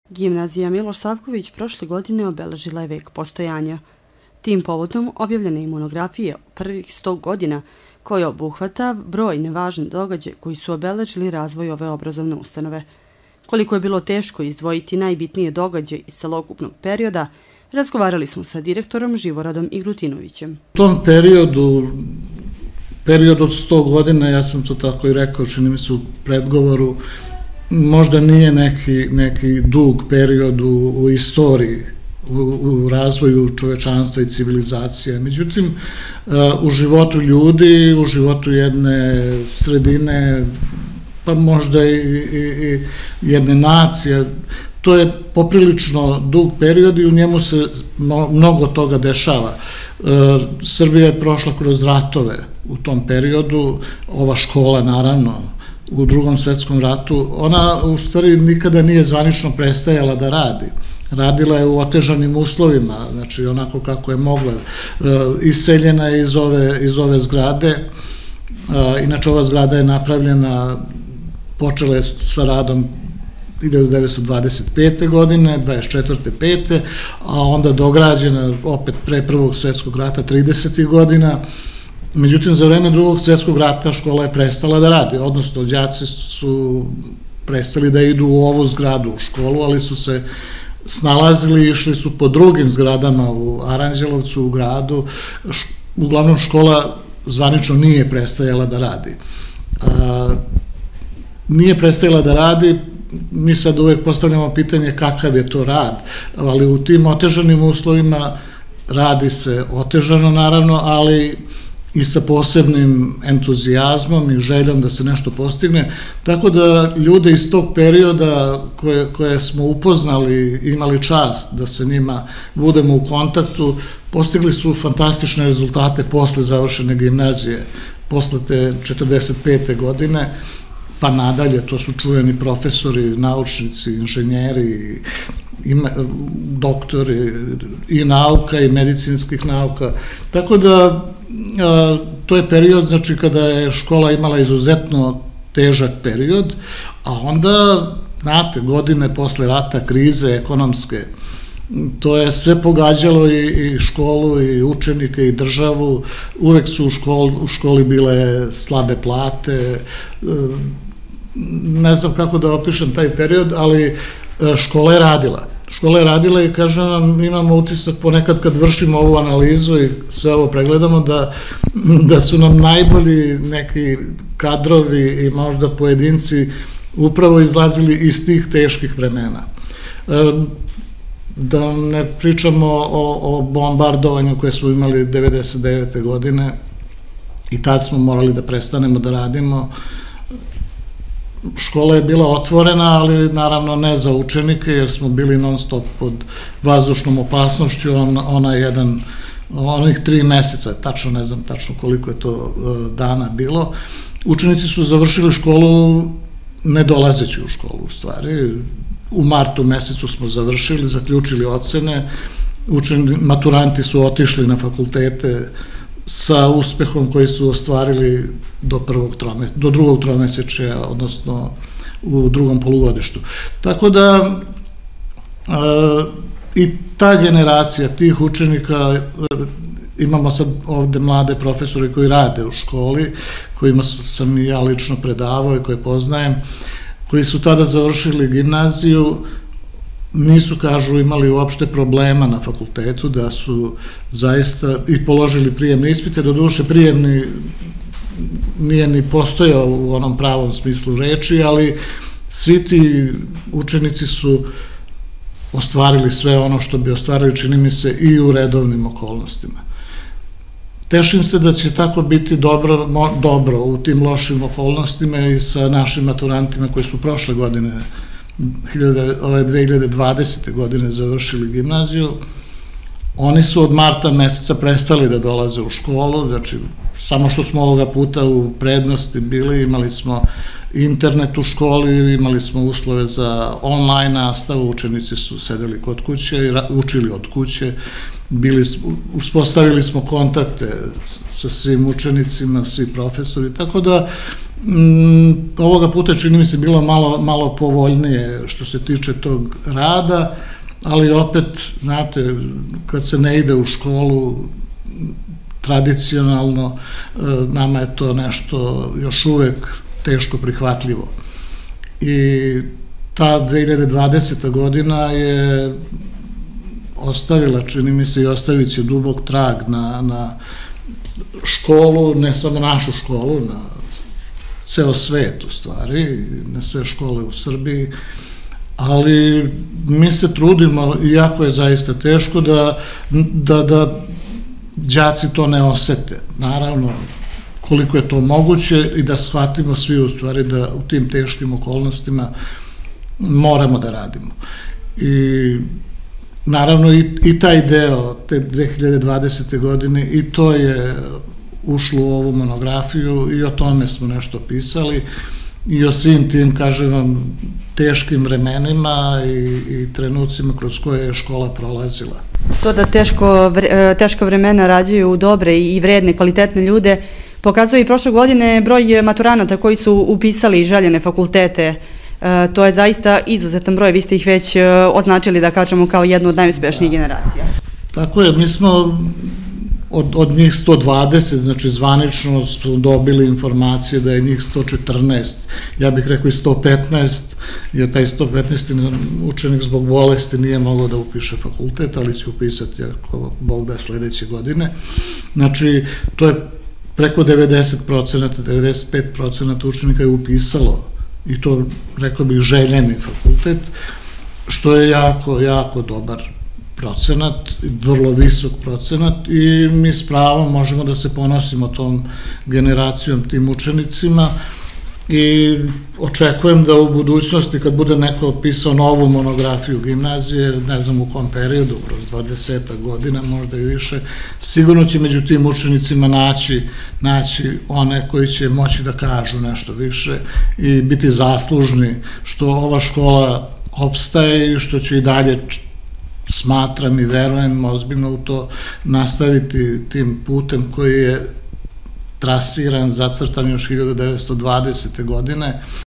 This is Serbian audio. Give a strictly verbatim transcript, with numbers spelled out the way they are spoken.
Gimnazija Miloš Savković prošle godine obeležila je vek postojanja. Tim povodom objavljene je monografije o prvih sto godina koja obuhvata brojne važne događaje koji su obeležili razvoj ove obrazovne ustanove. Koliko je bilo teško izdvojiti najbitnije događaje iz celokupnog perioda, razgovarali smo sa direktorom Živoradom Igrutinovićem. U tom periodu, period od sto godina, ja sam to tako i rekao, čini mi se u predgovoru, možda nije neki, neki dug period u, u istoriji, u, u razvoju čovečanstva i civilizacije. Međutim, u životu ljudi, u životu jedne sredine, pa možda i, i, i jedne nacije, to je poprilično dug period i u njemu se mnogo toga dešava. Srbija je prošla kroz ratove u tom periodu, ova škola naravno, u Drugom svetskom ratu, ona u stvari nikada nije zvanično prestajala da radi. Radila je u otežanim uslovima, znači onako kako je mogla. Iseljena je iz ove, iz ove zgrade, inače ova zgrada je napravljena, počela je sa radom hiljadu devetsto dvadeset pete. godine, dvadeset četvrte. pete. a onda dograđena opet pre Prvog svetskog rata tridesetih godina. Međutim, za vreme Drugog svjetskog rata škola je prestala da radi, odnosno đaci su prestali da idu u ovu zgradu u školu, ali su se snalazili i išli su po drugim zgradama u Aranđelovcu, u gradu. Uglavnom, škola zvanično nije prestajala da radi. Nije prestajala da radi, mi sad uvek postavljamo pitanje kakav je to rad, ali u tim otežanim uslovima radi se otežano naravno, ali i sa posebnim entuzijazmom i željom da se nešto postigne, tako da ljude iz tog perioda koje, koje smo upoznali, imali čast da se njima budemo u kontaktu, postigli su fantastične rezultate posle završene gimnazije, posle te četrdeset pete. godine, pa nadalje, to su čuveni profesori, naučnici, inženjeri, ima, doktori i nauka i medicinskih nauka, tako da a, to je period, znači, kada je škola imala izuzetno težak period, a onda, znate, godine posle rata, krize ekonomske, to je sve pogađalo i, i školu, i učenike, i državu, uvek su u školi, u školi bile slabe plate, ne znam kako da opišem taj period, ali škola je radila. Škola je radila i kažem vam, imamo utisak ponekad kad vršimo ovu analizu i sve ovo pregledamo da, da su nam najbolji neki kadrovi i možda pojedinci upravo izlazili iz tih teških vremena. Da ne pričamo o, o bombardovanju koje smo imali devedeset devete. godine i tad smo morali da prestanemo da radimo. Škola je bila otvorena, ali naravno ne za učenike, jer smo bili non stop pod vazdušnom opasnošću, on, ona jedan, onih tri meseca, tačno ne znam tačno koliko je to dana bilo. Učenici su završili školu ne dolazeći u školu, u stvari. U martu mesecu smo završili, zaključili ocene, učeni, maturanti su otišli na fakultete sa uspehom koji su ostvarili do, prvog trome, do drugog tromesečja, odnosno u drugom polugodištu. Tako da e, i ta generacija tih učenika, e, imamo sad ovde mlade profesore koji rade u školi, kojima sam i ja lično predavao i koje poznajem, koji su tada završili gimnaziju, nisu, kažu, imali uopšte problema na fakultetu, da su zaista i položili prijemne ispite, doduše prijemni nije ni postojao u onom pravom smislu reči, ali svi ti učenici su ostvarili sve ono što bi ostvarili, čini mi se, i u redovnim okolnostima. Tešim se da će tako biti dobro, dobro u tim lošim okolnostima i sa našim maturantima koji su prošle godine, ove dve hiljade dvadesete. godine završili gimnaziju. Oni su od marta meseca prestali da dolaze u školu, znači samo što smo ovoga puta u prednosti bili, imali smo internet u školi, imali smo uslove za online nastavu, učenici su sedeli kod kuće i učili od kuće, bili, uspostavili smo kontakte sa svim učenicima, svi profesori, tako da Ovoga puta čini mi se bilo malo, malo povoljnije što se tiče tog rada, ali opet, znate, kad se ne ide u školu, tradicionalno, nama je to nešto još uvek teško prihvatljivo. I ta dve hiljade dvadeseta godina je ostavila, čini mi se, i ostavit će dubok trag na, na školu, ne samo našu školu, na ceo svet u stvari, na sve škole u Srbiji, ali mi se trudimo, iako je zaista teško, da, da, da đaci to ne osete. Naravno, koliko je to moguće i da shvatimo svi u stvari da u tim teškim okolnostima moramo da radimo. I naravno i, i taj deo te dve hiljade dvadesete godine i to je ušlo u ovu monografiju i o tome smo nešto pisali i o svim tim, kažem vam, teškim vremenima i, i trenucima kroz koje je škola prolazila. To da teško, teško vremena rađaju dobre i vredne, kvalitetne ljude, pokazuje i prošle godine broj maturanata koji su upisali željene fakultete. To je zaista izuzetan broj, vi ste ih već označili, da kažemo, kao jednu od najuspešnijih generacija. Tako je, mi smo od, od njih sto dvadeset, znači zvanično smo dobili informacije da je njih sto četrnaest, ja bih rekao i sto petnaest, jer taj sto petnaesti učenik zbog bolesti nije mogao da upiše fakultet, ali će upisati ako Bog da sledeće godine. Znači, to je preko devedeset procenata, devedeset pet procenata učenika je upisalo i to, rekao bih, željeni fakultet, što je jako, jako dobar procenat, vrlo visok procenat i mi s pravom možemo da se ponosimo tom generacijom, tim učenicima i očekujem da u budućnosti kad bude neko pisao novu monografiju gimnazije, ne znam u kom periodu, kroz dvadeset godina, možda i više, sigurno će među tim učenicima naći, naći one koji će moći da kažu nešto više i biti zaslužni što ova škola opstaje i što će i dalje, smatram i verujem ozbiljno u to, nastaviti tim putem koji je trasiran, zacrtan još hiljadu devetsto dvadesete godine.